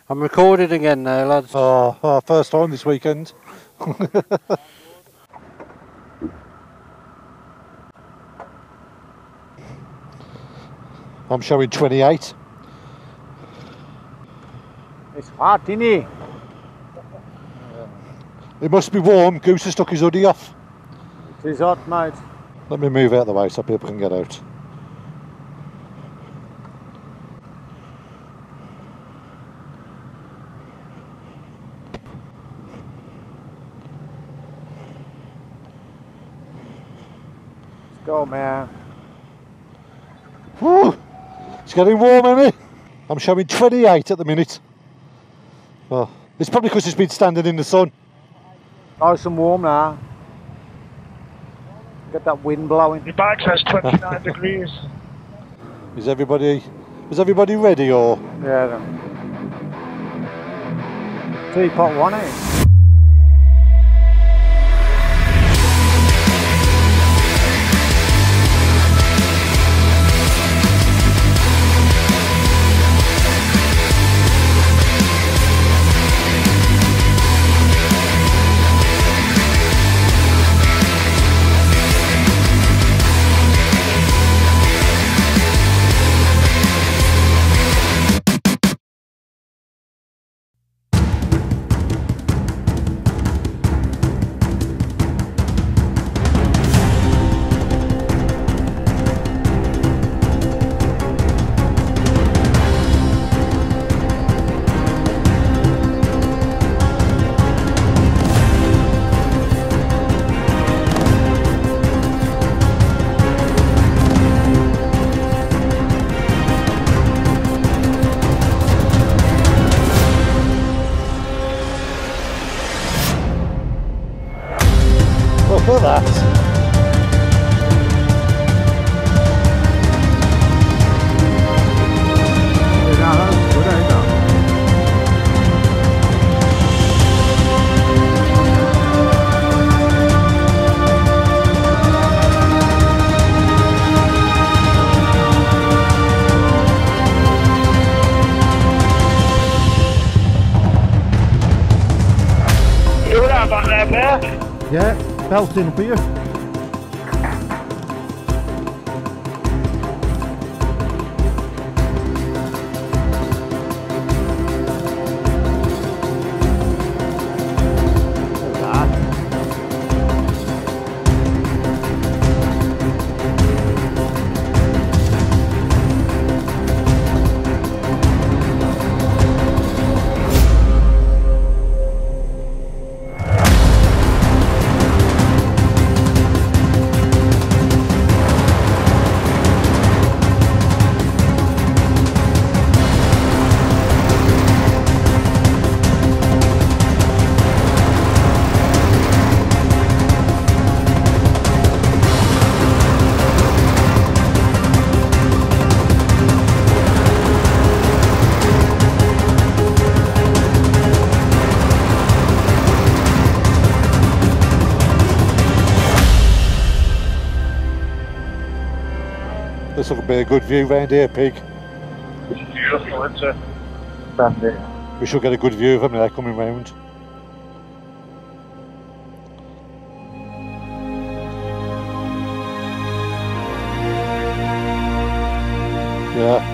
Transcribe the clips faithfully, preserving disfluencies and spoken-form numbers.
I'm recording again now, lads. Oh, oh first time this weekend. I'm showing twenty-eight. It's hot, isn't it? It must be warm. Goose has stuck his hoodie off. It is hot, mate. Let me move out of the way so people can get out. Let's go, man. Woo! It's getting warm, isn't it? I'm showing twenty-eight at the minute. Oh, it's probably because it's been standing in the sun. Nice and warm now. Get that wind blowing. Your bike says twenty-nine degrees. Is everybody, is everybody ready or? Yeah. Then. Teapot one, eh? Look at that. You were out back there, Bear? Yeah, belting for you. This will be a good view round here, Pig. It's beautiful, isn't it? Bandit. We should get a good view of them now coming round. Yeah.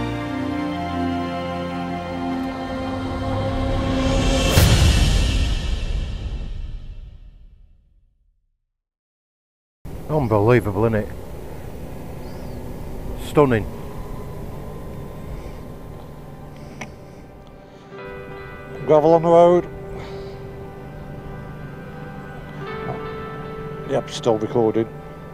Unbelievable, isn't it? Stunning. Gravel on the road. Yep, still recording.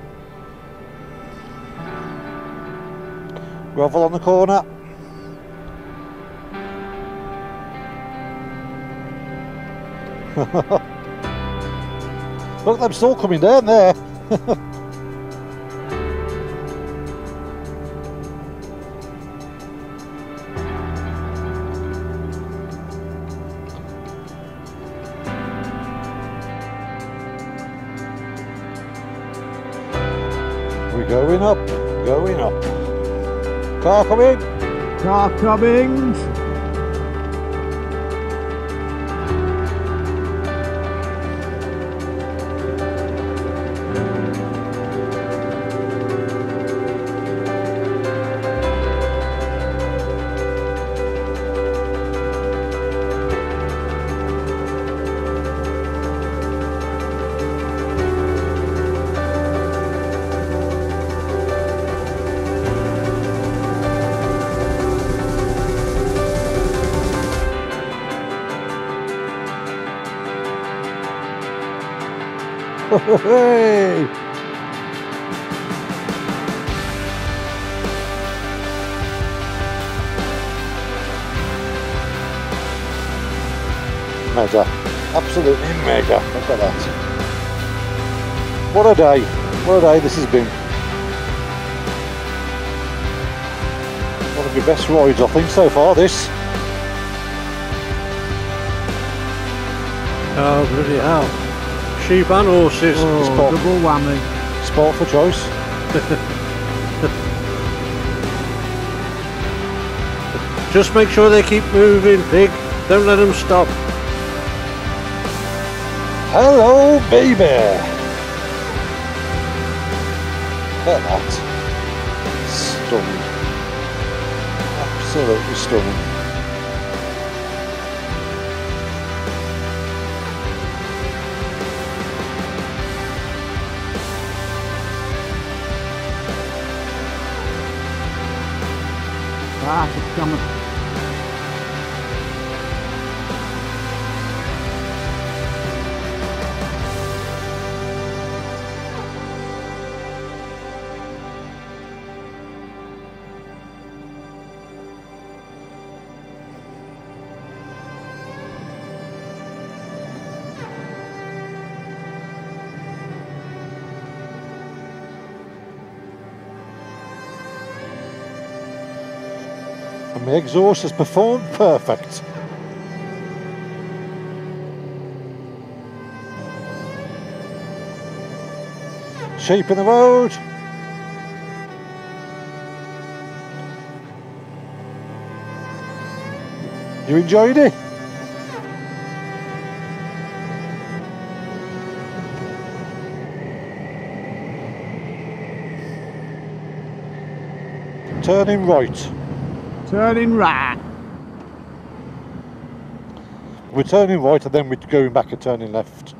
Gravel on the corner. Look, they're still coming down there. We're going up, going up. Car coming. Car coming. Hey! Mega. Absolutely mega. Look at that. What a day. What a day this has been. One of your best rides, I think, so far, this. Oh, bloody hell. Sheep and horses. Oh, sport. Double whammy. Sport for choice. Just make sure they keep moving, pig. Don't let them stop. Hello, baby. Look at that. Stunning. Absolutely stunning. Ah, it's coming. And my exhaust has performed perfect. Sheep in the road. You enjoyed it? Turning right. Turning right. We're turning right and then we're going back and turning left.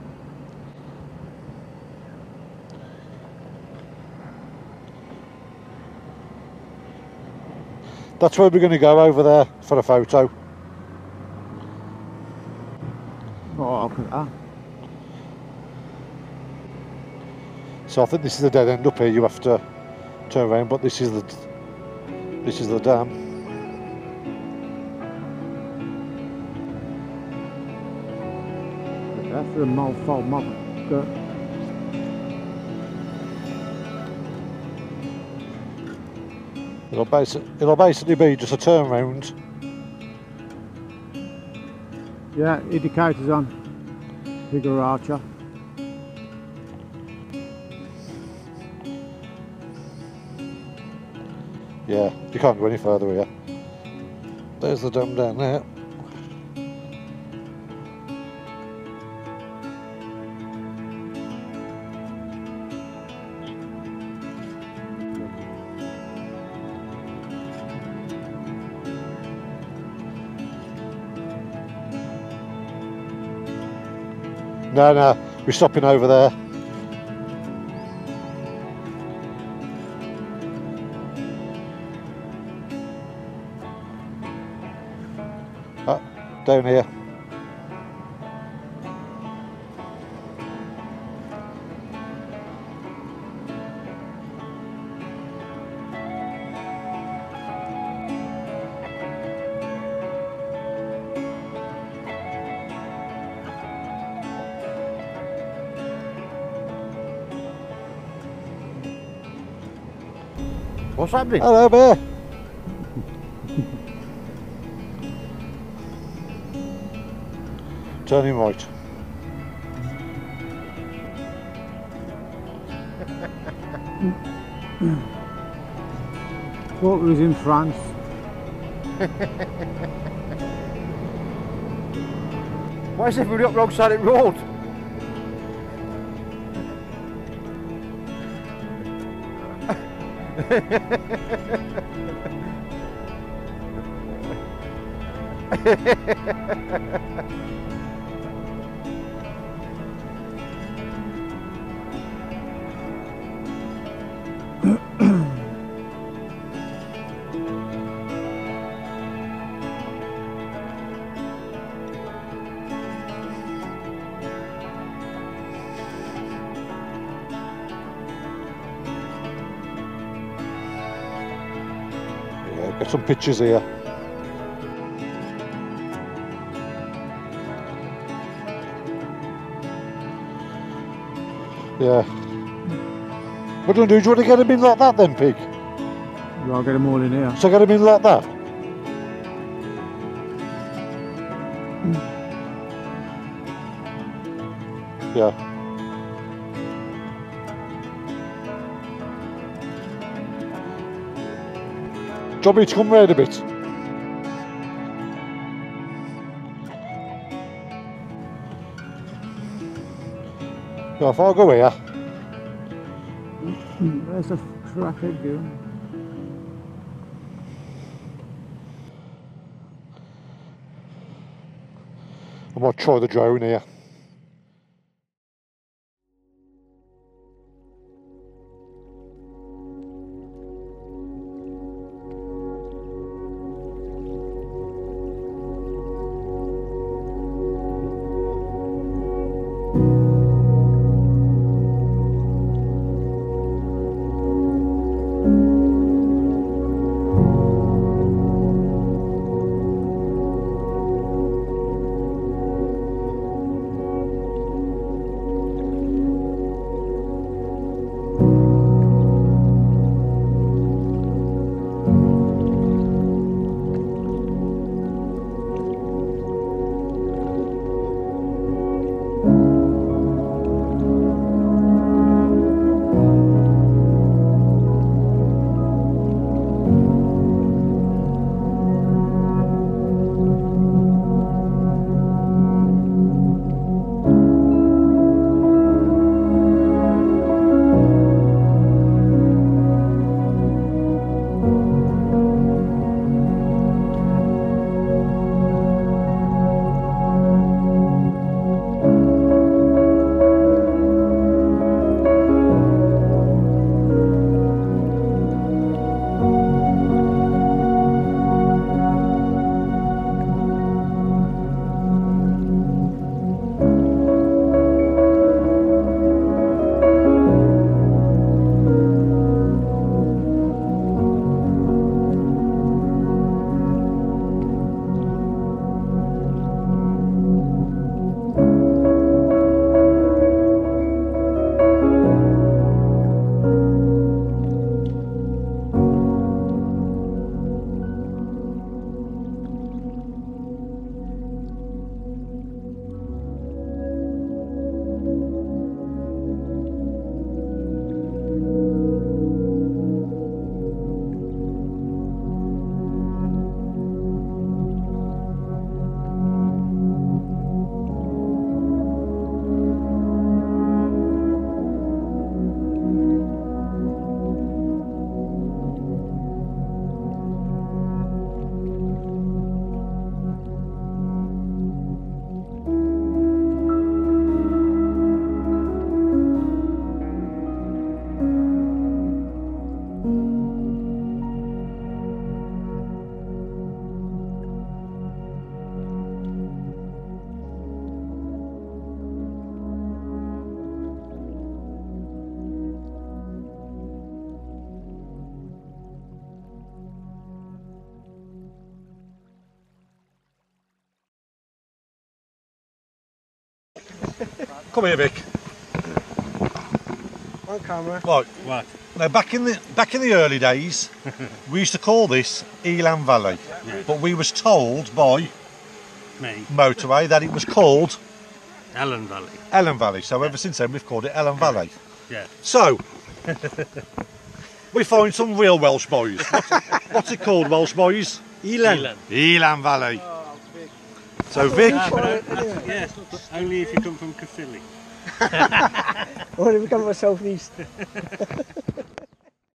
That's where we're going to go, over there for a photo. Oh, look at that. So I think this is the dead end up here. You have to turn around, but this is the this is the dam. That's the mouthful mob. It'll basically, it'll basically be just a turn round. Yeah, indicators on. Bigger archer. Yeah, you can't go any further here. There's the dam down there. No, no, we're stopping over there. Oh, down here. What's happening? Hello, bear. Turning right. Thought we was in France. Why is everybody up wrong side of the road? get some pictures here. Yeah. What do you do? Do you want to get them in like that then, Pig? Well, I'll get them all in here. So get them in like that? Yeah. Do you want me to come round a bit? Yeah, if I go here. There's a crackhead girl. I might try the drone here. Come here, Vic. On camera. Right. What? Now, back in the back in the early days, we used to call this Elan Valley, Yeah. but we was told by Me. Motorway that it was called Llyn Valley. Llyn Valley. So ever since then, we've called it Llyn Valley. Yeah. So we find some real Welsh boys. What's, what's it called, Welsh boys? Elan. Elan Valley. So Vic. Ah, but I- I- yes, only if you come from Caerphilly. Or if we come from south east.